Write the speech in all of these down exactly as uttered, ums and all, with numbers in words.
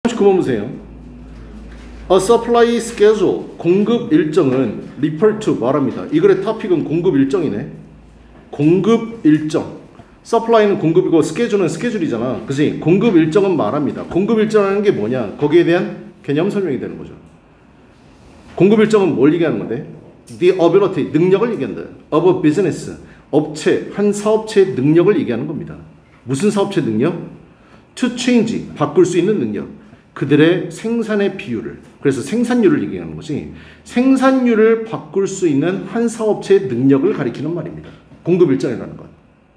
그만 보세요. A supply schedule, 공급 일정은 refer to 말합니다. 이 글의 토픽은 공급 일정이네. 공급 일정. supply는 공급이고 schedule는 스케줄이잖아. 그치? 공급 일정은 말합니다. 공급 일정이라는 게 뭐냐? 거기에 대한 개념 설명이 되는 거죠. 공급 일정은 뭘 얘기하는 건데? The ability, 능력을 얘기한다. of a business, 업체, 한 사업체의 능력을 얘기하는 겁니다. 무슨 사업체 능력? To change, 바꿀 수 있는 능력. 그들의 생산의 비율을, 그래서 생산율을 얘기하는 거지. 생산율을 바꿀 수 있는 한 사업체의 능력을 가리키는 말입니다. 공급 일정이라는 것.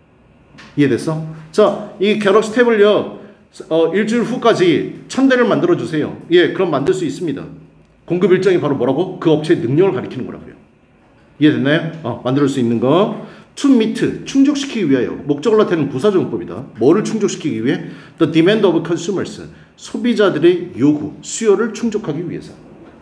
이해됐어? 자, 이 갤럭시 탭을요, 어, 일주일 후까지 천 대를 만들어 주세요. 예, 그럼 만들 수 있습니다. 공급 일정이 바로 뭐라고? 그 업체의 능력을 가리키는 거라고요. 이해됐나요? 어, 만들 수 있는 거. to meet, 충족시키기 위하여. 목적을 나타내는 부사조용법이다. 뭐를 충족시키기 위해? The demand of consumers, 소비자들의 요구, 수요를 충족하기 위해서.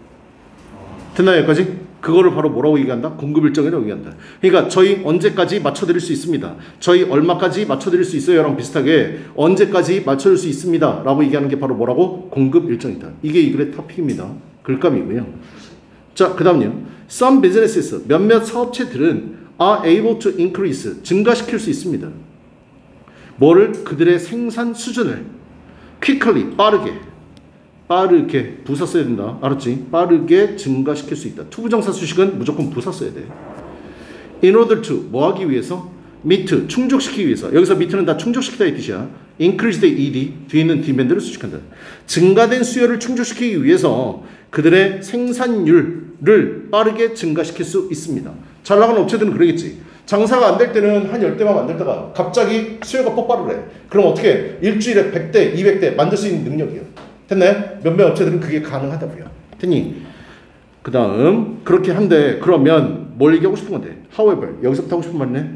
됐나요? 여기까지? 그거를 바로 뭐라고 얘기한다? 공급 일정이라고 얘기한다. 그러니까 저희 언제까지 맞춰드릴 수 있습니다. 저희 얼마까지 맞춰드릴 수 있어요? 랑 비슷하게 언제까지 맞춰줄 수 있습니다. 라고 얘기하는 게 바로 뭐라고? 공급 일정이다. 이게 이 글의 토픽입니다. 글감이고요. 자, 그 다음요. Some businesses, 몇몇 사업체들은 are able to increase, 증가시킬 수 있습니다. 뭐를? 그들의 생산 수준을 quickly, 빠르게, 빠르게, 부사 써야 된다. 알았지? 빠르게 증가시킬 수 있다. 투부정사 수식은 무조건 부사 써야 돼. In order to, 뭐 하기 위해서? meet, 충족시키기 위해서. 여기서 meet는 다 충족시키다 이 뜻이야. increase the ed, 뒤에 있는 demand를 수식한다. 증가된 수요를 충족시키기 위해서 그들의 생산율을 빠르게 증가시킬 수 있습니다. 잘 나가는 업체들은 그러겠지. 장사가 안 될 때는 한 열 대만 만들다가 갑자기 수요가 폭발을 해. 그럼 어떻게 해? 일주일에 백 대, 이백 대 만들 수 있는 능력이요. 됐나요? 몇몇 업체들은 그게 가능하다고요. 됐니? 그 다음 그렇게 한데 그러면 뭘 얘기하고 싶은 건데? However, 여기서부터 하고 싶은 말이네.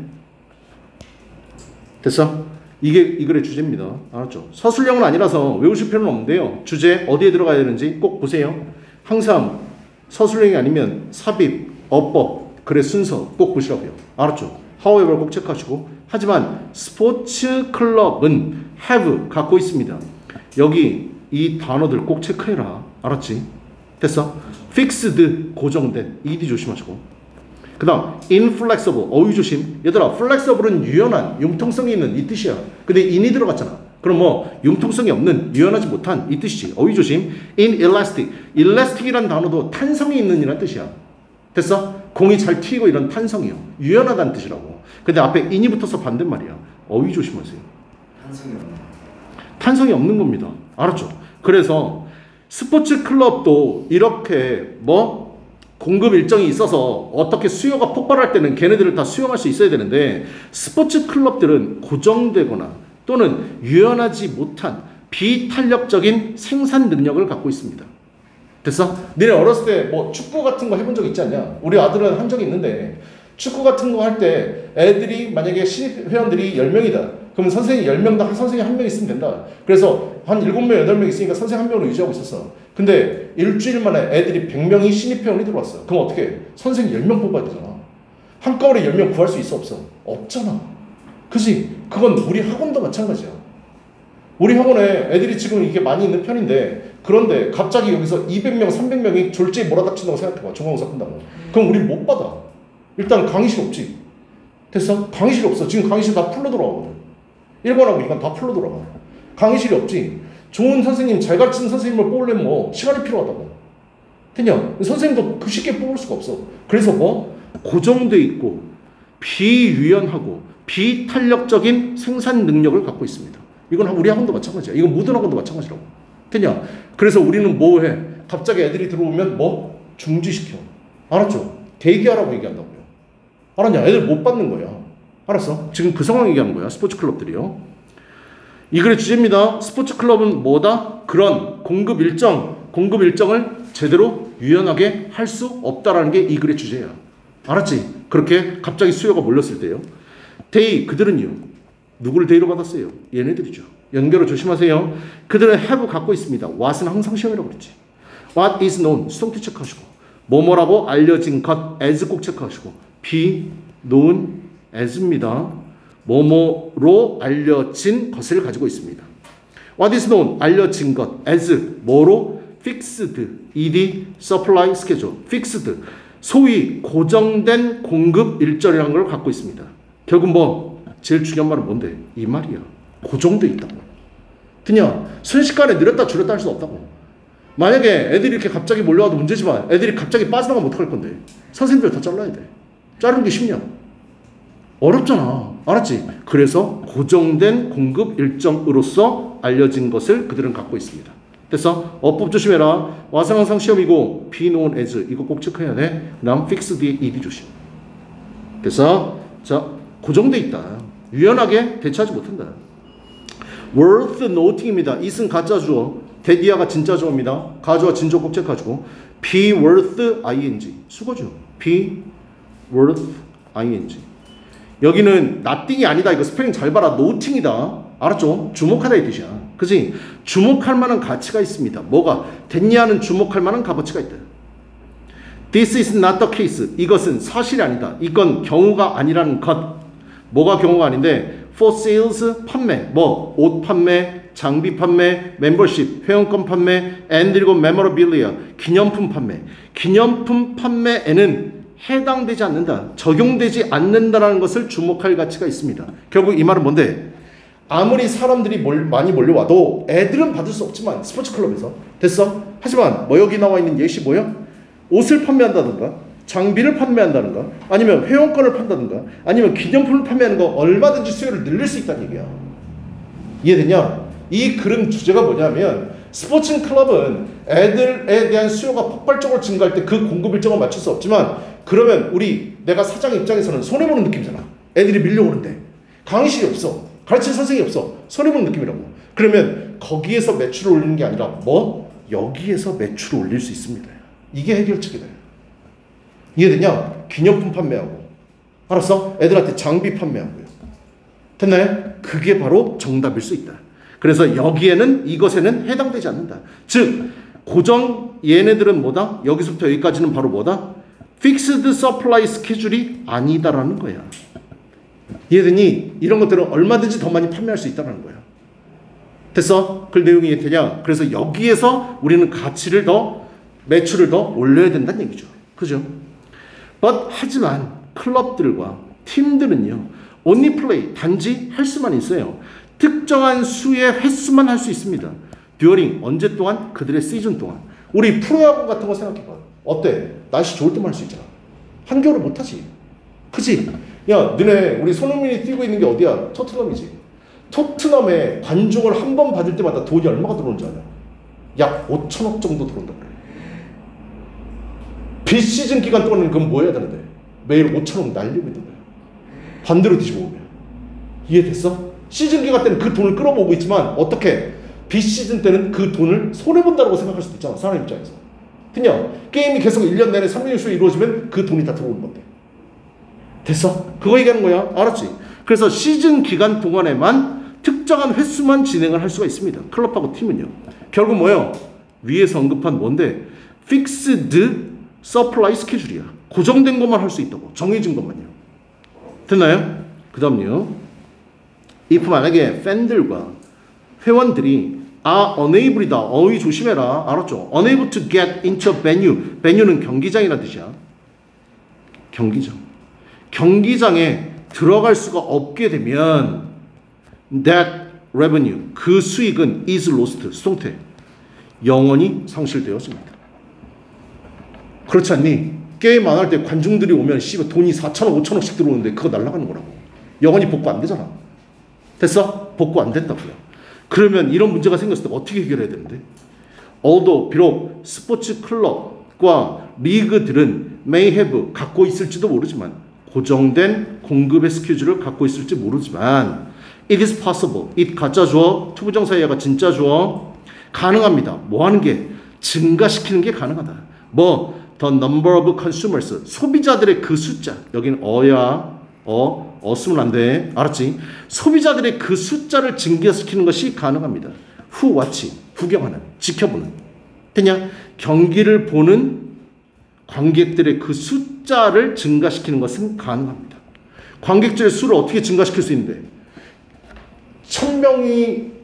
됐어? 이게 이 글의 주제입니다. 알았죠? 서술형은 아니라서 외우실 필요는 없는데요. 주제 어디에 들어가야 되는지 꼭 보세요. 항상 서술형이 아니면 삽입, 어법, 글의 순서 꼭 보시라고요. 알았죠? However 꼭 체크하시고. 하지만 스포츠 클럽은 have 갖고 있습니다. 여기 이 단어들 꼭 체크해라. 알았지? 됐어? fixed, 고정된. ed 조심하시고. 그 다음 inflexible, 어휘 조심. 얘들아, flexible은 유연한, 융통성이 있는 이 뜻이야. 근데 in이 들어갔잖아. 그럼 뭐 융통성이 없는, 유연하지 못한 이 뜻이지. 어휘 조심. inelastic, elastic이란 단어도 탄성이 있는 이란 뜻이야. 됐어? 공이 잘 튀고 이런 탄성이요. 유연하다는 뜻이라고. 근데 앞에 in이 붙어서 반대말이야. 어휘 조심하세요. 탄성이 없는. 탄성이 없는 겁니다. 알았죠? 그래서 스포츠 클럽도 이렇게 뭐 공급 일정이 있어서 어떻게 수요가 폭발할 때는 걔네들을 다 수용할 수 있어야 되는데 스포츠 클럽들은 고정되거나 또는 유연하지 못한 비탄력적인 생산 능력을 갖고 있습니다. 됐어? 너네 어렸을 때 뭐 축구 같은 거 해본 적 있지 않냐? 우리 아들은 한 적이 있는데 축구 같은 거 할 때 애들이 만약에 신입 회원들이 열 명이다. 그럼 선생님이 열 명당 한 선생님이 한 명 있으면 된다. 그래서 한 일곱 명, 여덟 명 있으니까 선생님 한 명으로 유지하고 있었어. 근데 일주일 만에 애들이 백 명이 신입 회원이 들어왔어. 그럼 어떻게 해? 선생님 열 명 뽑아야 되잖아. 한꺼번에 열 명 구할 수 있어 없어? 없잖아. 그치? 그건 우리 학원도 마찬가지야. 우리 학원에 애들이 지금 이게 많이 있는 편인데 그런데 갑자기 여기서 이백 명, 삼백 명이 졸지에 몰아닥친다고 생각해봐. 중간고사 끝나고. 그럼 우린 못 받아. 일단 강의실 없지. 됐어? 강의실 없어. 지금 강의실 다 풀로 돌아가거든. 일 번하고 이 번 다 풀로 돌아가. 강의실이 없지. 좋은 선생님, 잘 가르치는 선생님을 뽑으려면 뭐 시간이 필요하다고. 됐냐? 선생님도 그 쉽게 뽑을 수가 없어. 그래서 뭐 고정돼 있고 비유연하고 비탄력적인 생산 능력을 갖고 있습니다. 이건 우리 학원도 마찬가지야. 이건 모든 학원도 마찬가지라고. 됐냐? 그래서 우리는 뭐 해? 갑자기 애들이 들어오면 뭐? 중지시켜. 알았죠? 대기하라고 얘기한다고요. 알았냐? 애들 못 받는 거야. 알았어? 지금 그 상황 얘기하는 거야. 스포츠 클럽들이요. 이 글의 주제입니다. 스포츠 클럽은 뭐다? 그런 공급 일정, 공급 일정을 제대로 유연하게 할 수 없다라는 게 이 글의 주제야. 알았지? 그렇게 갑자기 수요가 몰렸을 때요. they, 그들은요. 누구를 데이로 받았어요? 얘네들이죠. 연결을 조심하세요. 그들은 have 갖고 있습니다. what은 항상 시험이라고 그랬지. what is known, 수동태 체크하시고. 뭐뭐라고 알려진 것, as 꼭 체크하시고. be known as입니다. 뭐뭐로 알려진 것을 가지고 있습니다. What is known? 알려진 것. as 뭐로? fixed ed supply schedule. fixed 소위 고정된 공급 일정이라는 걸 갖고 있습니다. 결국 뭐 제일 중요한 말은 뭔데? 이 말이야. 고정돼 있다고. 그냥 순식간에 늘었다 줄였다 할 수 없다고. 만약에 애들이 이렇게 갑자기 몰려와도 문제지만 애들이 갑자기 빠져나가면 어떡할 건데? 선생님들 다 잘라야 돼. 자르는 게 쉽냐? 어렵잖아. 알았지? 그래서 고정된 공급 일정으로서 알려진 것을 그들은 갖고 있습니다. 됐어? 어법 조심해라. 와상 항상 시험이고 be known as 이거 꼭 체크해야 돼. 그 다음 fixed ed 조심. 됐어? 자, 고정돼 있다. 유연하게 대처하지 못한다. worth noting입니다. it은 가짜 주어, that이야가 진짜 주어입니다. 가주어 진조 꼭 체크하시고 be worth ing 수거죠. be worth ing 여기는 nothing이 아니다. 이거 스펠링 잘 봐라. noting이다. 알았죠? 주목하다 이 뜻이야. 그치? 주목할 만한 가치가 있습니다. 뭐가? 됐냐는 주목할 만한 값어치가 있다. This is not the case. 이것은 사실이 아니다. 이건 경우가 아니라는 것. 뭐가 경우가 아닌데? For sales 판매. 뭐? 옷 판매, 장비 판매, 멤버십, 회원권 판매, and 그리고 memorabilia 기념품 판매. 기념품 판매에는 해당되지 않는다. 적용되지 않는다라는 것을 주목할 가치가 있습니다. 결국 이 말은 뭔데? 아무리 사람들이 몰, 많이 몰려와도 애들은 받을 수 없지만 스포츠클럽에서 됐어? 하지만 뭐 여기 나와 있는 예시 뭐야? 옷을 판매한다든가 장비를 판매한다든가 아니면 회원권을 판다든가 아니면 기념품을 판매하는 거 얼마든지 수요를 늘릴 수 있다는 얘기야. 이해되냐? 이 그림 주제가 뭐냐면 스포츠 클럽은 애들에 대한 수요가 폭발적으로 증가할 때 그 공급 일정을 맞출 수 없지만 그러면 우리 내가 사장 입장에서는 손해보는 느낌이잖아. 애들이 밀려오는데 강의실이 없어. 가르치는 선생님이 없어. 손해보는 느낌이라고. 그러면 거기에서 매출을 올리는 게 아니라 뭐? 여기에서 매출을 올릴 수 있습니다. 이게 해결책이다. 이해되냐? 기념품 판매하고 알았어? 애들한테 장비 판매하고요. 됐나요? 그게 바로 정답일 수 있다. 그래서 여기에는 이것에는 해당되지 않는다. 즉 고정 얘네들은 뭐다? 여기서부터 여기까지는 바로 뭐다? Fixed supply schedule이 아니다라는 거야. 이해되니? 이런 것들은 얼마든지 더 많이 판매할 수 있다는 거야. 됐어? 그 내용이 이해되냐? 그래서 여기에서 우리는 가치를 더 매출을 더 올려야 된다는 얘기죠. 그죠? But 하지만 클럽들과 팀들은요 only play 단지 할 수만 있어요. 특정한 수의 횟수만 할 수 있습니다. during 언제 동안? 그들의 시즌 동안. 우리 프로야구 같은 거 생각해봐. 어때? 날씨 좋을 때만 할 수 있잖아. 한겨울에 못하지. 그치? 야 너네 우리 손흥민이 뛰고 있는 게 어디야? 토트넘이지. 토트넘에 관중을 한 번 받을 때마다 돈이 얼마가 들어오는지 알아? 약 오천억 정도 들어온다 그래. 비시즌 기간 동안은 그건 뭐 해야 되는데? 매일 오천억 날리고 있는 거야. 반대로 뒤집어 보면. 이해됐어? 시즌 기간 때는 그 돈을 끌어모으고 있지만 어떻게? 비시즌 때는 그 돈을 손해본다고 생각할 수도 있잖아. 사람 입장에서. 그냥 게임이 계속 일 년 내내 삼 년 수에 이루어지면 그 돈이 다 들어오는 건데. 됐어? 그거 얘기하는 거야. 알았지? 그래서 시즌 기간 동안에만 특정한 횟수만 진행을 할 수가 있습니다. 클럽하고 팀은요. 결국 뭐예요? 위에서 언급한 뭔데? Fixed supply schedule이야. 고정된 것만 할 수 있다고. 정해진 것만요. 됐나요? 그 다음요. if 만약에 팬들과 회원들이 아, unable이다. 어휘 조심해라. 알았죠? unable to get into a venue. venue는 경기장이라는 뜻이야. 경기장. 경기장에 들어갈 수가 없게 되면 that revenue, 그 수익은 is lost, 수동태. 영원히 상실되었습니다. 그렇지 않니? 게임 안 할 때 관중들이 오면 씨발 돈이 사천억, 오천억씩 들어오는데 그거 날아가는 거라고. 영원히 복구 안 되잖아. 됐어? 복구 안 된다고요. 그러면 이런 문제가 생겼을 때 어떻게 해결해야 되는데? although 비록 스포츠 클럽과 리그들은 may have 갖고 있을지도 모르지만 고정된 공급의 스케줄을 갖고 있을지 모르지만 it is possible, it 가짜 주어, 투부정사이어가 진짜 주어 가능합니다. 뭐 하는 게? 증가시키는 게 가능하다. 뭐? the number of consumers, 소비자들의 그 숫자. 여기는 어야, 어, 어 쓰면 안 돼. 알았지? 소비자들의 그 숫자를 증가시키는 것이 가능합니다. who watch, 구경하는, 지켜보는. 그냥 경기를 보는 관객들의 그 숫자를 증가시키는 것은 가능합니다. 관객들의 수를 어떻게 증가시킬 수 있는데? 천 명이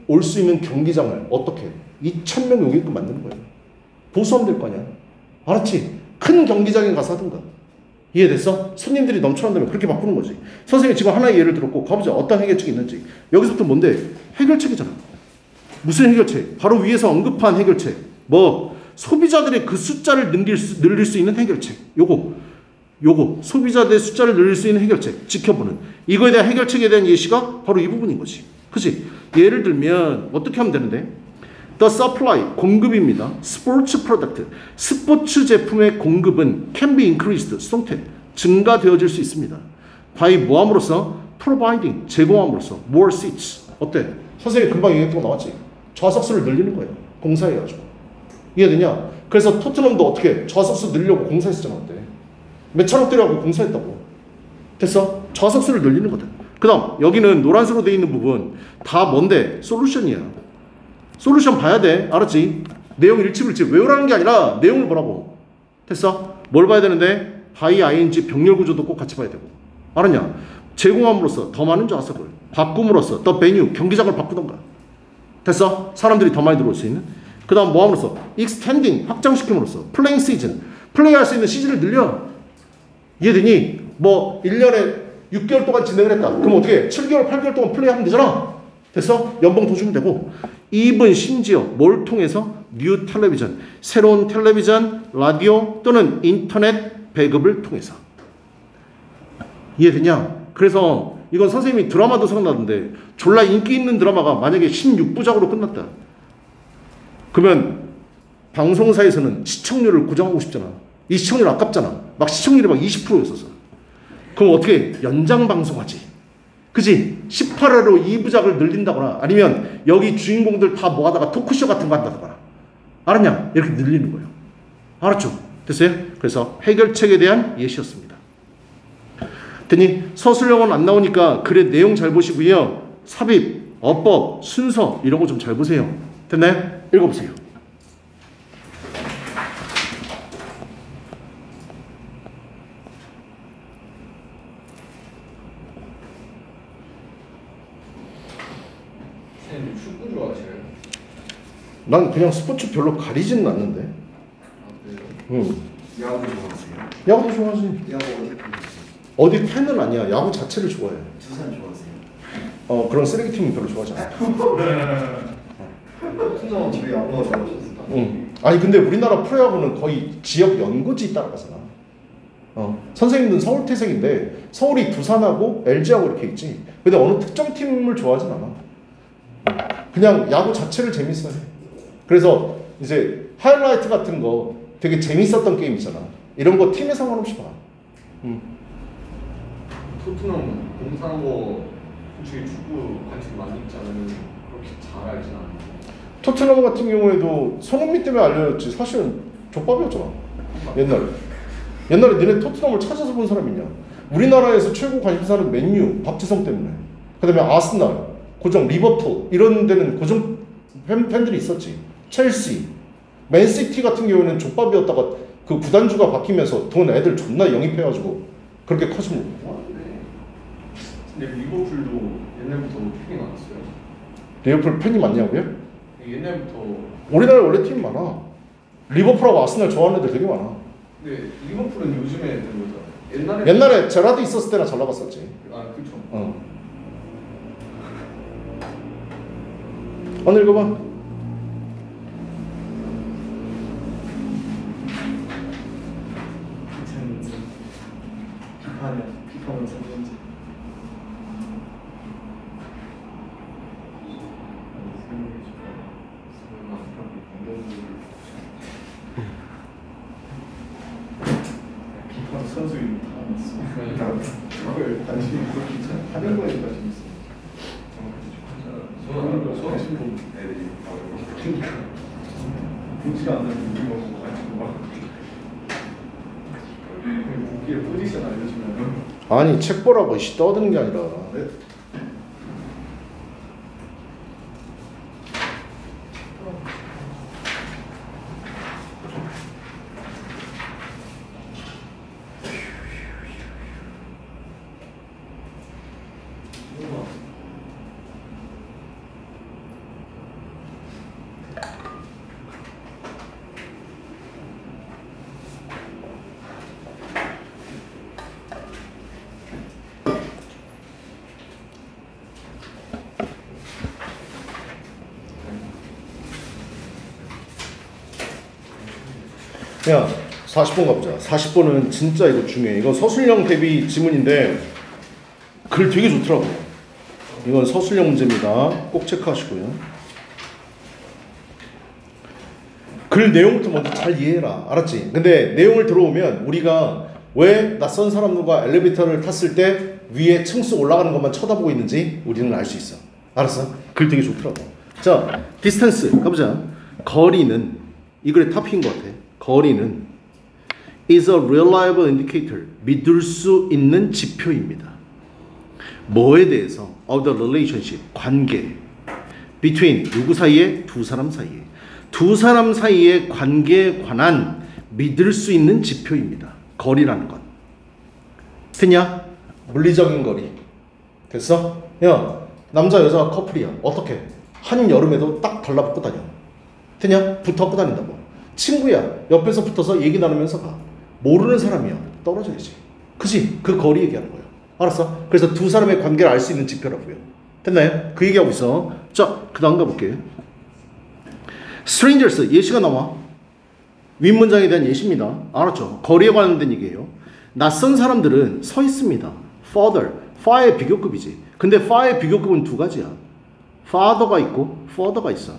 올 수 있는 경기장을 어떻게 이천 명 오게끔 만드는 거예요. 보수하면 될 거 아니야. 알았지? 큰 경기장에 가서 하든가. 이해됐어? 손님들이 넘쳐난다면 그렇게 바꾸는 거지. 선생님이 지금 하나의 예를 들었고 가보자. 어떤 해결책이 있는지. 여기서부터 뭔데? 해결책이잖아. 무슨 해결책? 바로 위에서 언급한 해결책. 뭐 소비자들의 그 숫자를 늘릴 수, 늘릴 수 있는 해결책. 요거 요거 소비자들의 숫자를 늘릴 수 있는 해결책. 지켜보는. 이거에 대한 해결책에 대한 예시가 바로 이 부분인 거지. 그치? 예를 들면 어떻게 하면 되는데? The supply, 공급입니다. 스포츠 프로덕트, 스포츠 제품의 공급은 can be increased, 수동태, 증가되어질 수 있습니다. by 뭐함으로써? providing, 제공함으로써. more seats. 어때? 선생님이 금방 얘기했던 거 나왔지? 좌석수를 늘리는 거예요. 공사해가지고. 이해되냐? 그래서 토트넘도 어떻게 좌석수 늘리려고 공사했었잖아. 어때? 몇천 억대라고 공사했다고. 됐어? 좌석수를 늘리는 거다. 그 다음 여기는 노란색으로 되어 있는 부분 다 뭔데? 솔루션이야. 솔루션 봐야 돼. 알았지? 내용 일치불치 외우라는 게 아니라 내용을 보라고. 됐어? 뭘 봐야 되는데? by ing 병렬 구조도 꼭 같이 봐야 되고. 알았냐? 제공함으로써 더 많은 좌석을 바꿈으로써 the venue 경기장을 바꾸던가. 됐어? 사람들이 더 많이 들어올 수 있는. 그 다음 뭐함으로써? extending 확장시킴으로써 playing season 플레이할 수 있는 시즌을 늘려. 이해되니? 뭐 일 년에 육 개월 동안 진행을 했다. 그럼 어떻게? 칠 개월, 팔 개월 동안 플레이하면 되잖아. 됐어? 연봉 더 주면 되고. even 심지어 뭘 통해서? 뉴 텔레비전, 새로운 텔레비전, 라디오 또는 인터넷 배급을 통해서. 이해되냐? 그래서 이건 선생님이 드라마도 생각나던데 졸라 인기 있는 드라마가 만약에 십육 부작으로 끝났다. 그러면 방송사에서는 시청률을 고정하고 싶잖아. 이 시청률 아깝잖아. 막 시청률이 막 이십 퍼센트였었어. 그럼 어떻게? 연장 방송하지. 그지? 십팔 회로 이 부작을 늘린다거나 아니면 여기 주인공들 다 모아다가 토크쇼 같은 거 한다거나. 알았냐? 이렇게 늘리는 거예요. 알았죠? 됐어요? 그래서 해결책에 대한 예시였습니다. 됐니? 서술형은 안 나오니까 글의 내용 잘 보시고요. 삽입, 어법, 순서 이런 거 좀 잘 보세요. 됐나요? 읽어보세요. 축구 좋아하세요? 난 그냥 스포츠 별로 가리지는 않는데. 아, 그래요? 응. 야구 좋아하세요? 야구도 좋아하지. 야구 어디 팬이세요? 어디 팬은 아니야. 야구 자체를 좋아해. 두산 좋아하세요? 어 그런 쓰레기 팀은 별로 좋아하지 않아. 투자원 집에 야구가 좋아하셨어요? 응. 아니 근데 우리나라 프로야구는 거의 지역 연고지 따라가잖아. 어 선생님은 서울 태생인데 서울이 두산하고 엘지하고 이렇게 있지. 근데 어느 특정 팀을 좋아하진 않아. 그냥 야구 자체를 재밌어해. 그래서 이제 하이라이트 같은 거 되게 재밌었던 게임 있잖아. 이런 거 팀에 상관없이 봐. 응. 토트넘 공사한 거 솔직히 축구 관심 많이 있지 않으면 그렇게 잘 알진 않아요. 토트넘 같은 경우에도 손흥민 때문에 알려졌지. 사실은 족밥이었잖아. 옛날에. 옛날에 니네 토트넘을 찾아서 본 사람 있냐? 우리나라에서 최고 관심사는 맨유, 박지성 때문에. 그 다음에 아스날, 고정 리버풀 이런 데는 고정 팬, 팬들이 있었지. 첼시, 맨시티 같은 경우에는 족밥이었다가 그 구단주가 바뀌면서 돈 애들 존나 영입해가지고 그렇게 커진 거고. 근데 리버풀도 옛날부터 팬이 많았어요. 리버풀 팬이 많냐고요? 옛날부터. 우리나라에 원래 팀 많아. 리버풀하고 아스날 좋아하는 애들 되게 많아. 근데 리버풀은 요즘에 된 거잖아요. 옛날에 옛날에 제라드 있었을 때나 잘 나갔었지. 아 그렇죠. 어. 오늘 읽어봐. 비판이야. 비판은 선전지. 비판 선수인 다 알았어. 그걸 관심이 그렇게 하는 거에 관심 있어. 저는 수학신 분 애들이 그러니까 보지도 않는 우리 먹고 가지고 막 무기의 포지션 알려주면 아니 책 보라고 씨 떠드는 게 아니라. 네? 야, 사십 번 가보자. 사십 번은 진짜 이거 중요해. 이거 서술형 대비 지문인데 글 되게 좋더라고. 이건 서술형 문제입니다. 꼭 체크하시고요. 글 내용부터 먼저 잘 이해해라. 알았지? 근데 내용을 들어오면 우리가 왜 낯선 사람들과 엘리베이터를 탔을 때 위에 층수 올라가는 것만 쳐다보고 있는지 우리는 알 수 있어. 알았어? 글 되게 좋더라고. 자, 디스턴스 가보자. 거리는 이 글의 탑인 것 같아. 거리는 is a reliable indicator. 믿을 수 있는 지표입니다. 뭐에 대해서? of the relationship. 관계. between. 누구 사이에? 두 사람 사이에. 두 사람 사이의 관계에 관한 믿을 수 있는 지표입니다. 거리라는 건. 됐냐? 물리적인 거리. 됐어? 야, 남자 여자 커플이야. 어떻게? 한여름에도 딱 달라붙고 다녀. 됐냐? 붙어갖고 다닌다고. 친구야. 옆에서 붙어서 얘기 나누면서 가. 모르는 사람이야. 떨어져야지. 그지? 그 거리 얘기하는 거야. 알았어? 그래서 두 사람의 관계를 알 수 있는 지표라고요. 됐나요? 그 얘기하고 있어. 자, 그 다음 가볼게. strangers. 예시가 나와. 윗문장에 대한 예시입니다. 알았죠? 거리에 관련된 얘기예요. 낯선 사람들은 서 있습니다. further. far의 비교급이지. 근데 far의 비교급은 두 가지야. farther가 있고 further가 있어.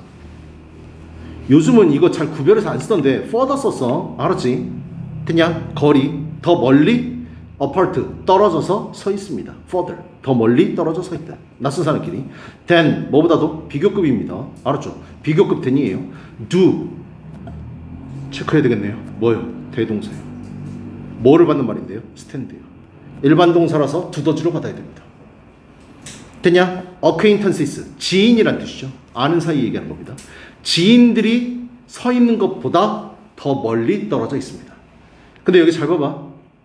요즘은 이거 잘 구별해서 안 쓰던데 further 썼어. 알았지? 그냥 거리, 더 멀리, apart, 떨어져서 서 있습니다. further, 더 멀리 떨어져 서 있다. 낯선 사람끼리. than, 뭐보다도 비교급입니다. 알았죠? 비교급 than이에요. do, 체크해야 되겠네요. 뭐요? 대동사요. 뭐를 받는 말인데요? stand요. 일반 동사라서 두더지로 받아야 됩니다. 됐냐? acquaintances, 지인이란 뜻이죠. 아는 사이 얘기하는 겁니다. 지인들이 서 있는 것보다 더 멀리 떨어져 있습니다. 근데 여기 잘 봐봐.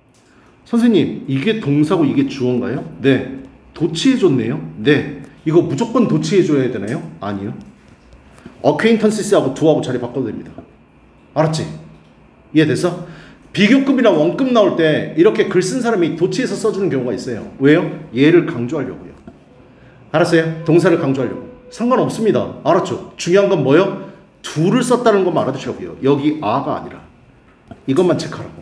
선생님, 이게 동사고 이게 주어인가요? 네. 도치해줬네요. 네. 이거 무조건 도치해줘야 되나요? 아니요. acquaintances하고 do하고 자리 바꿔도 됩니다. 알았지? 이해됐어? 비교급이나 원급 나올 때 이렇게 글 쓴 사람이 도치해서 써주는 경우가 있어요. 왜요? 얘를 강조하려고요. 알았어요? 동사를 강조하려고. 상관없습니다. 알았죠? 중요한 건 뭐요? do를 썼다는 것만 알아두시라고요. 여기 a가 아니라. 이것만 체크하라고.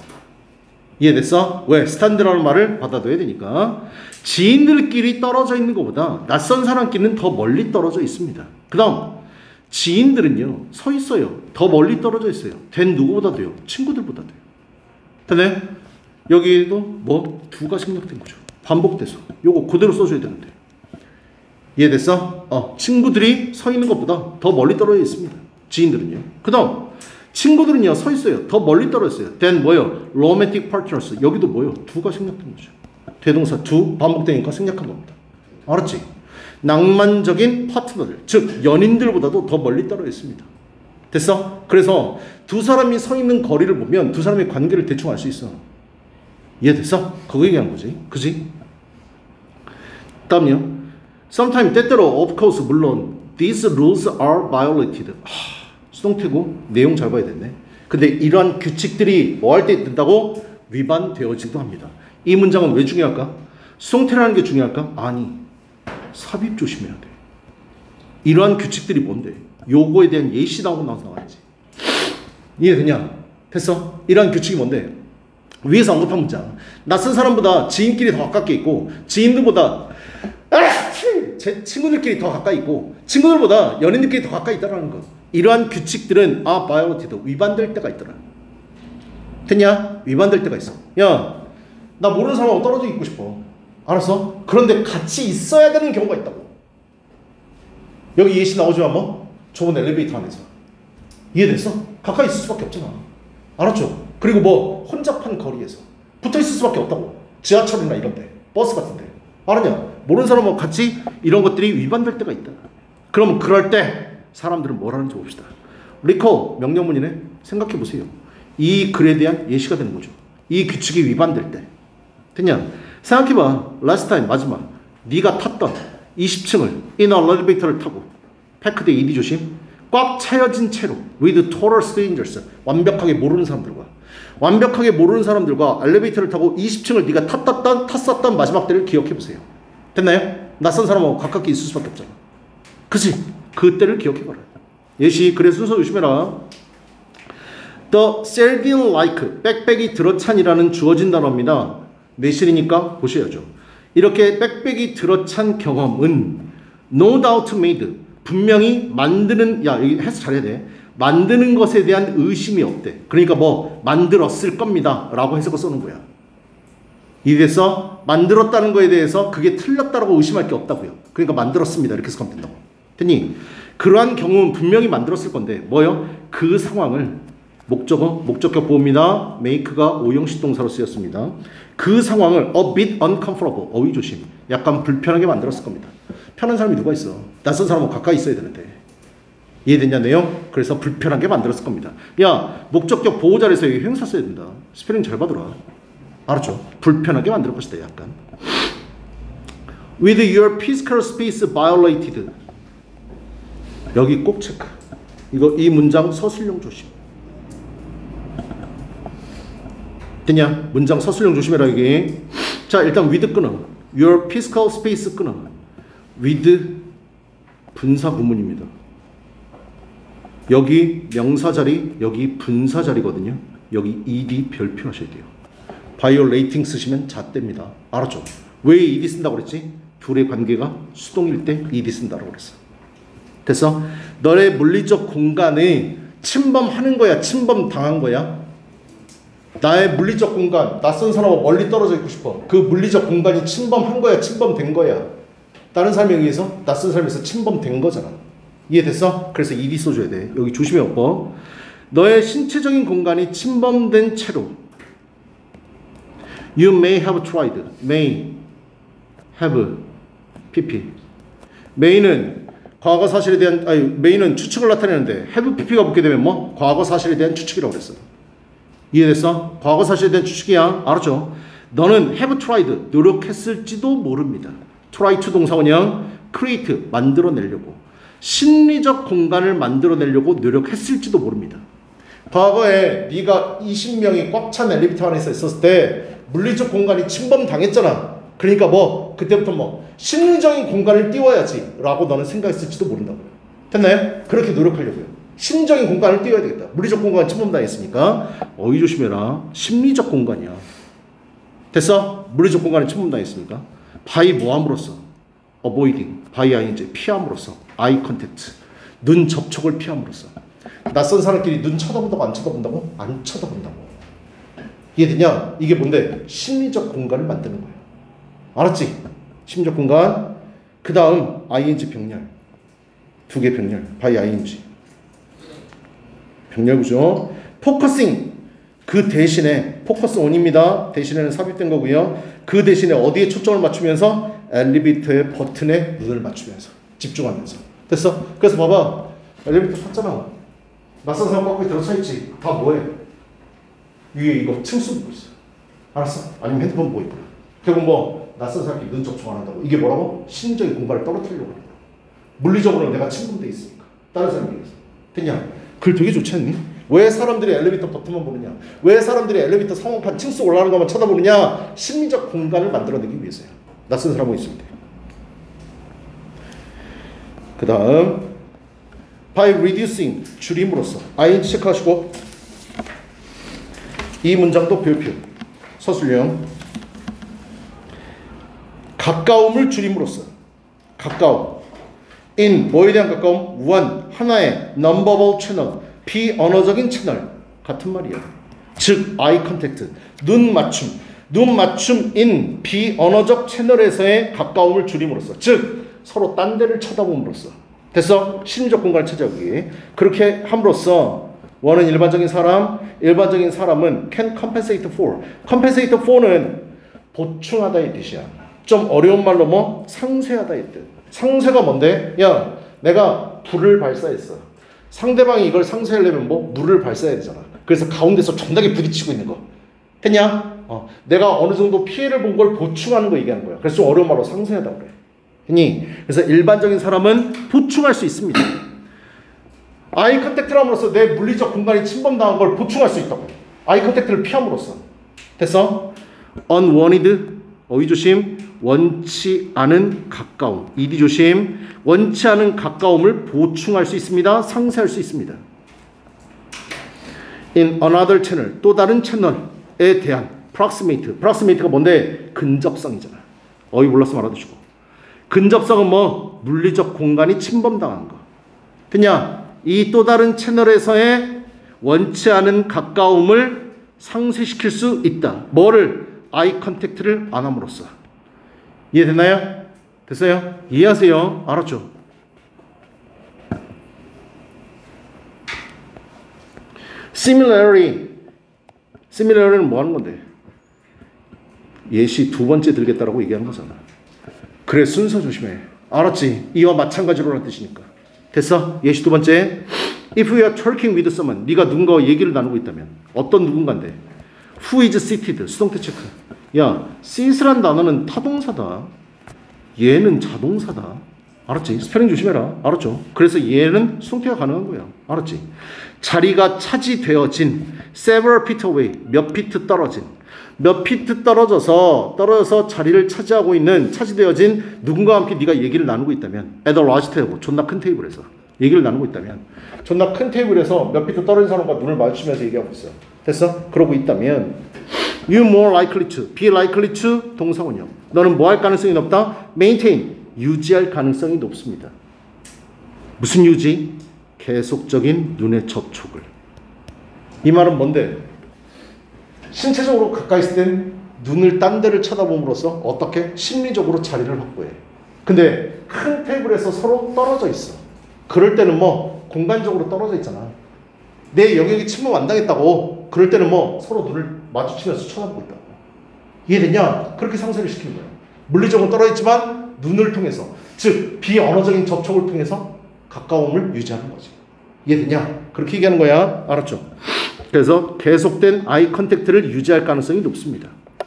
이해됐어? 왜? 스탠드라는 말을 받아둬야 되니까. 지인들끼리 떨어져 있는 것보다 낯선 사람끼리는 더 멀리 떨어져 있습니다. 그 다음 지인들은요 서 있어요. 더 멀리 떨어져 있어요. 된 누구보다 돼요? 친구들보다 돼요. 됐네? 여기도 뭐 두가 생략된 거죠. 반복돼서 요거 그대로 써줘야 되는데. 이해됐어? 어, 친구들이 서 있는 것보다 더 멀리 떨어져 있습니다. 지인들은요. 그 다음 친구들은요 서 있어요. 더 멀리 떨어졌어요. then 뭐요? romantic partners. 여기도 뭐요? 두가 생략된 거죠. 대동사 두 반복되니까 생략한 겁니다. 알았지? 낭만적인 파트너들, 즉 연인들보다도 더 멀리 떨어져 있습니다. 됐어? 그래서 두 사람이 서 있는 거리를 보면 두 사람의 관계를 대충 알 수 있어. 이해됐어? 그거 얘기한 거지. 그지? 다음요. Sometimes 때때로 of course 물론 these rules are violated. 하, 수동태고 내용 잘 봐야 됐네. 근데 이러한 규칙들이 뭐 할 때 된다고? 위반되어지기도 합니다. 이 문장은 왜 중요할까? 수동태라는 게 중요할까? 아니, 삽입 조심해야 돼. 이러한 규칙들이 뭔데? 요거에 대한 예시 나오고 나서 나와야지. 이해되냐? 됐어? 이러한 규칙이 뭔데? 위에서 언급한 문장. 낯선 사람보다 지인끼리 더 가깝게 있고 지인들보다 제 친구들끼리 더 가까이 있고 친구들보다 연인들끼리 더 가까이 있다는 것. 이러한 규칙들은 아, violated, 위반될 때가 있더라. 됐냐? 위반될 때가 있어. 야, 나 모르는 사람하고 떨어져 있고 싶어. 알았어? 그런데 같이 있어야 되는 경우가 있다고. 여기 예시 나오지만 뭐? 좁은 엘리베이터 안에서. 이해됐어? 가까이 있을 수밖에 없잖아. 알았죠? 그리고 뭐 혼잡한 거리에서 붙어 있을 수밖에 없다고. 지하철이나 이런 데, 버스 같은 데. 알았냐? 모르는 사람하고 같이 이런 것들이 위반될 때가 있다. 그럼 그럴 때 사람들은 뭘 하는지 봅시다. 리콜 명령문이네. 생각해 보세요. 이 글에 대한 예시가 되는 거죠. 이 규칙이 위반될 때. 됐냐? 생각해봐. last time 마지막 네가 탔던 이십 층을 in a elevator를 타고 패크드 이디 조심. 꽉 차여진 채로 with total strangers. 완벽하게 모르는 사람들과 완벽하게 모르는 사람들과 엘리베이터를 타고 이십 층을 네가 탔었던 탔었던 마지막 때를 기억해 보세요. 됐나요? 낯선 사람하고 가깝게 있을 수밖에 없잖아. 그치? 그때를 기억해봐라. 예시 글의 순서 조심해라. The sardine-like, 빽빽이 들어찬이라는 주어진 단어입니다. 내실이니까 보셔야죠. 이렇게 빽빽이 들어찬 경험은 no doubt made, 분명히 만드는, 야 여기 해서 잘해야 돼. 만드는 것에 대한 의심이 없대. 그러니까 뭐 만들었을 겁니다 라고 해석을 써는 거야. 이래서 만들었다는 거에 대해서 그게 틀렸다고 의심할 게 없다고요. 그러니까 만들었습니다 이렇게 해석하면 된다고. 됐니? 그러한 경우는 분명히 만들었을 건데 뭐요? 그 상황을 목적어, 목적격 보호입니다. make가 오형식 동사로 쓰였습니다. 그 상황을 a bit uncomfortable, 어휘 조심, 약간 불편하게 만들었을 겁니다. 편한 사람이 누가 있어? 낯선 사람은 가까이 있어야 되는데. 이해됐냐 내용? 그래서 불편하게 만들었을 겁니다. 야, 목적격 보호 자리에서 여기 형사 써야 된다. 스페링 잘 봐둬라. 알았죠? 불편하게 만들 것이다 약간. With your physical space violated. 여기 꼭 체크. 이거 이 문장 서술형 조심. 됐냐? 문장 서술형 조심해라 여기. 자 일단 with 끊어. Your physical space 끊어. with 분사 구문입니다. 여기 명사 자리, 여기 분사 자리거든요. 여기 ed 별표 하셔야 돼요. violating 쓰시면 잣대입니다. 알았죠? 왜 ed 쓴다고 그랬지? 둘의 관계가 수동일 때 ed 쓴다고 그랬어. 됐어? 너의 물리적 공간에 침범하는 거야? 침범 당한 거야? 나의 물리적 공간, 낯선 사람과 멀리 떨어져 있고 싶어. 그 물리적 공간이 침범한 거야? 침범된 거야? 다른 사람에 의해서 낯선 사람에서 침범된 거잖아. 이해됐어? 그래서 ed 써줘야 돼. 여기 조심해 오빠. 너의 신체적인 공간이 침범된 채로 You may have tried. May have pp. may는 과거 사실에 대한 아니 may는 추측을 나타내는데 have pp가 붙게 되면 뭐? 과거 사실에 대한 추측이라고 그랬어. 이해됐어? 과거 사실에 대한 추측이야. 알았죠? 너는 have tried. 노력했을지도 모릅니다. try to 동사원형 create. 만들어내려고. 심리적 공간을 만들어내려고 노력했을지도 모릅니다. 과거에 네가 이십 명이 꽉 찬 엘리베이터 안에서 있었을 때 물리적 공간이 침범당했잖아. 그러니까 뭐 그때부터 뭐 심리적인 공간을 띄워야지 라고 너는 생각했을지도 모른다고요. 됐나요? 그렇게 노력하려고요. 심리적인 공간을 띄워야 되겠다. 물리적 공간이 침범당했으니까 어휘 조심해라. 심리적 공간이야. 됐어? 물리적 공간이 침범당했으니까 by 뭐함으로써 avoiding, by ing 피함으로써 eye contact 눈 접촉을 피함으로써. 낯선 사람끼리 눈 쳐다본다고 안 쳐다본다고? 안 쳐다본다고. 이해되냐? 이게 뭔데? 심리적 공간을 만드는 거예요. 알았지? 심리적 공간. 그 다음 ing 병렬. 두 개 병렬. by ing. 병렬 구조. 포커싱. 그 대신에 포커스 온입니다. 대신에는 삽입된 거고요. 그 대신에 어디에 초점을 맞추면서 엘리베이터의 버튼에 눈을 맞추면서 집중하면서. 됐어? 그래서 봐봐. 엘리베이터 탔잖아. 낯선 사람 꽉 들어차 있지. 다 뭐해? 위에 이거 층수 보고 있어. 알았어? 아니면 핸드폰 보고 있구나. 결국 뭐 낯선 사람끼리 눈 접촉 안 한다고. 이게 뭐라고? 심리적인 공간을 떨어뜨리려고 한다. 물리적으로는 내가 침범돼 있으니까. 다른 사람에 비해서. 됐냐? 글 되게 좋지 않니? 왜 사람들이 엘리베이터 버튼만 보느냐? 왜 사람들이 엘리베이터 상호판 층수 올라가는 것만 쳐다보느냐? 심리적 공간을 만들어내기 위해서요. 낯선 사람하고 있을 때. 그 다음 by reducing 줄임으로써 ing 체크하시고 이 문장도 별표 서술형 가까움을 줄임으로써 가까움 in 뭐에 대한 가까움? one 하나의 non-verbal channel 비언어적인 채널 같은 말이야. 즉 eye contact 눈 맞춤 눈 맞춤 in 비언어적 채널에서의 가까움을 줄임으로써 즉 서로 딴 데를 쳐다봄으로써. 됐어? 심리적 공간을 찾아오기. 그렇게 함으로써 원은 일반적인 사람, 일반적인 사람은 can compensate for. compensate for는 보충하다의 뜻이야. 좀 어려운 말로 뭐 상쇄하다의 뜻. 상쇄가 뭔데? 야, 내가 불을 발사했어. 상대방이 이걸 상쇄하려면 뭐 물을 발사해야 되잖아. 그래서 가운데서 존나게 부딪히고 있는 거. 했냐? 어, 내가 어느 정도 피해를 본 걸 보충하는 거 얘기하는 거야. 그래서 좀 어려운 말로 상쇄하다 그래. 했니? 그래서 일반적인 사람은 보충할 수 있습니다. 아이 컨택트를 함으로써 내 물리적 공간이 침범당한 걸 보충할 수 있다고. 아이 컨택트를 피함으로써. 됐어? unwanted 어휘 조심. 원치 않은 가까움. ed 조심. 원치 않은 가까움을 보충할 수 있습니다. 상쇄할 수 있습니다. in another channel, 또 다른 채널에 대한 proximate. proximate가 뭔데? 근접성이잖아. 어이 몰라서 말아두시고. 근접성은 뭐? 물리적 공간이 침범당한 거. 됐냐? 이 또 다른 채널에서의 원치 않은 가까움을 상쇄시킬 수 있다. 뭐를? 아이 컨택트를 안 함으로써. 이해됐나요? 됐어요? 이해하세요? 알았죠? Similarly, similarly는 뭐 하는 건데? 예시 두 번째 들겠다라고 얘기하는 거잖아. 그래, 순서 조심해. 알았지? 이와 마찬가지로라는 뜻이니까. 됐어? 예시 두 번째. If you are talking with someone, 네가 누군가와 얘기를 나누고 있다면 어떤 누군가인데? Who is seated? 수동태 체크. 야, sit란 단어는 타동사다. 얘는 자동사다. 알았지? 스펠링 조심해라. 알았죠? 그래서 얘는 수동태가 가능한 거야. 알았지? 자리가 차지되어진 several feet away, 몇 피트 떨어진, 몇 피트 떨어져서 떨어져서 자리를 차지하고 있는, 차지되어진 누군가와 함께 네가 얘기를 나누고 있다면, at a large table, 존나 큰 테이블에서 얘기를 나누고 있다면, 존나 큰 테이블에서 몇 피트 떨어진 사람과 눈을 마주치면서 얘기하고 있어. 됐어? 그러고 있다면 you more likely to, be likely to 동사원형. 너는 뭐 할 가능성이 높다? maintain, 유지할 가능성이 높습니다. 무슨 유지? 계속적인 눈의 접촉을. 이 말은 뭔데? 신체적으로 가까이 있을 땐 눈을 딴 데를 쳐다봄으로써 어떻게? 심리적으로 자리를 확보해. 근데 큰 테이블에서 서로 떨어져 있어. 그럴 때는 뭐 공간적으로 떨어져 있잖아. 내 영역이 침범 안 당했다고. 그럴 때는 뭐 서로 눈을 마주치면서 쳐다보고 있다고. 이해됐냐? 그렇게 상쇄를 시키는 거야. 물리적으로 떨어져 있지만 눈을 통해서, 즉 비언어적인 접촉을 통해서 가까움을 유지하는 거지. 이해됐냐? 그렇게 얘기하는 거야. 알았죠? 그래서 계속된 아이 컨택트를 유지할 가능성이 높습니다.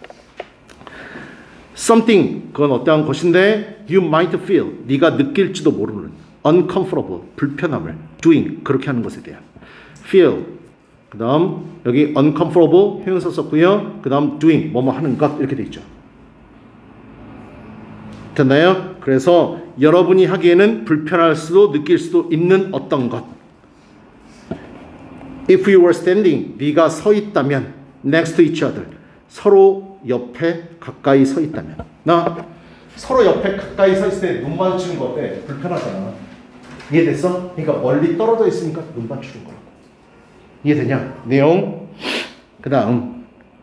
Something, 그건 어떠한 것인데 you might feel, 네가 느낄지도 모르는 uncomfortable, 불편함을 doing, 그렇게 하는 것에 대한 feel, 그 다음 여기 uncomfortable 형용사 썼고요. 그 다음 doing, 뭐뭐 하는 것, 이렇게 돼 있죠. 됐나요? 그래서 여러분이 하기에는 불편할 수도 느낄 수도 있는 어떤 것. If you were standing, 네가 서 있다면 next to each other, 서로 옆에 가까이 서 있다면. 나 서로 옆에 가까이 서 있을 때 눈 마주치는 거 어때? 불편하잖아. 이해됐어? 그러니까 멀리 떨어져 있으니까 눈 마주치는 거라고. 이해되냐? 내용. 그 다음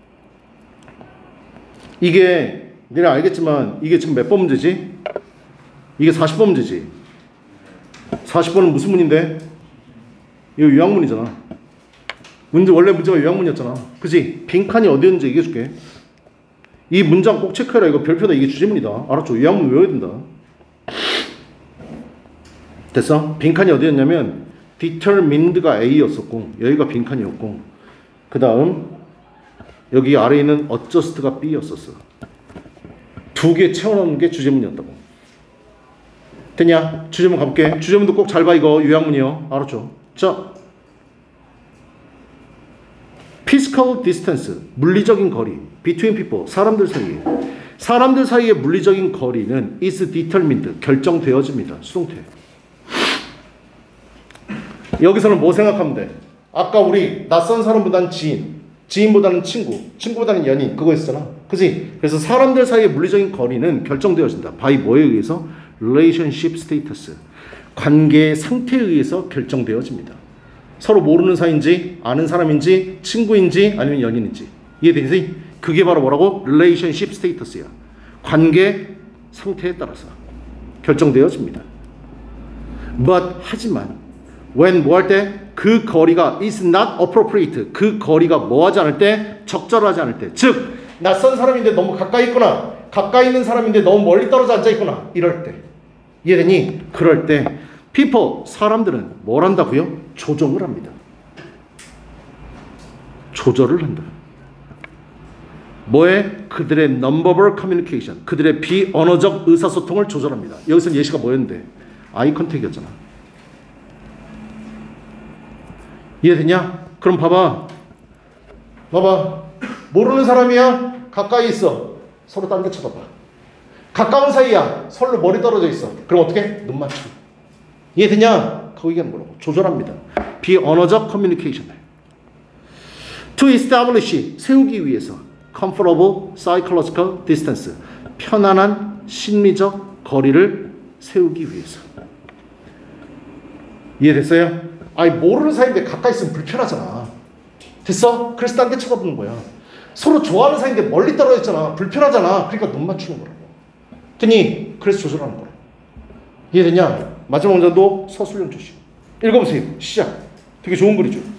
이게 너네 알겠지만 이게 지금 몇 번 문제지? 이게 사십 번 문제지. 사십 번은 무슨 문인데? 이거 요약문이잖아. 문제, 원래 문제가 요약문이었잖아. 그치? 빈칸이 어디였는지 얘기해줄게. 이 문장 꼭 체크해라. 이거 별표다. 이게 주제문이다. 알았죠? 요약문 외워야 된다. 됐어? 빈칸이 어디였냐면 determined가 A였었고 여기가 빈칸이었고 그 다음 여기 아래에 있는 adjust가 B였었어. 두 개 채워넣는 게 주제문이었다고. 됐냐? 주제문 가볼게. 주제문도 꼭 잘 봐. 이거 요약문이요. 알았죠? 자, physical distance, 물리적인 거리, between people, 사람들 사이에. 사람들 사이의 물리적인 거리는 is determined, 결정되어집니다. 수동태. 여기서는 뭐 생각하면 돼? 아까 우리 낯선 사람보다는 지인, 지인보다는 친구, 친구보다는 연인, 그거 있었잖아. 그치? 그래서 사람들 사이의 물리적인 거리는 결정되어진다. by 뭐에 의해서? relationship status, 관계의 상태에 의해서 결정되어집니다. 서로 모르는 사이인지 아는 사람인지 친구인지 아니면 연인인지. 이해되지? 그게 바로 뭐라고? relationship status야. 관계 상태에 따라서 결정되어집니다. but 하지만 when 뭐 할 때? 그 거리가 is not appropriate, 그 거리가 뭐 하지 않을 때? 적절하지 않을 때. 즉 낯선 사람인데 너무 가까이 있거나 가까이 있는 사람인데 너무 멀리 떨어져 앉아 있거나 이럴 때. 이해되니? 그럴 때 people, 사람들은 뭘 한다고요? 조정을 합니다. 조절을 한다. 뭐에? 그들의 non-verbal communication, 그들의 비언어적 의사소통을 조절합니다. 여기서 예시가 뭐였는데? 아이 컨택이었잖아. 이해되냐? 그럼 봐봐. 봐봐. 모르는 사람이야? 가까이 있어. 서로 다른 게 쳐다봐. 가까운 사이야. 서로 머리 떨어져 있어. 그럼 어떻게? 눈 맞추고. 이해되냐? 그거 얘기하는 거라고. 조절합니다. 비언어적 커뮤니케이션을. to establish, 세우기 위해서. comfortable psychological distance, 편안한 심리적 거리를 세우기 위해서. 이해됐어요? 아니, 모르는 사이인데 가까이 있으면 불편하잖아. 됐어? 그래서 딴 데 쳐다보는 거야. 서로 좋아하는 사이인데 멀리 떨어졌잖아. 불편하잖아. 그러니까 눈 맞추는 거라고. 됐니? 그래서 조절하는 거라. 이해됐냐? 마지막 문장도 서술형 조식. 읽어보세요. 시작. 되게 좋은 글이죠.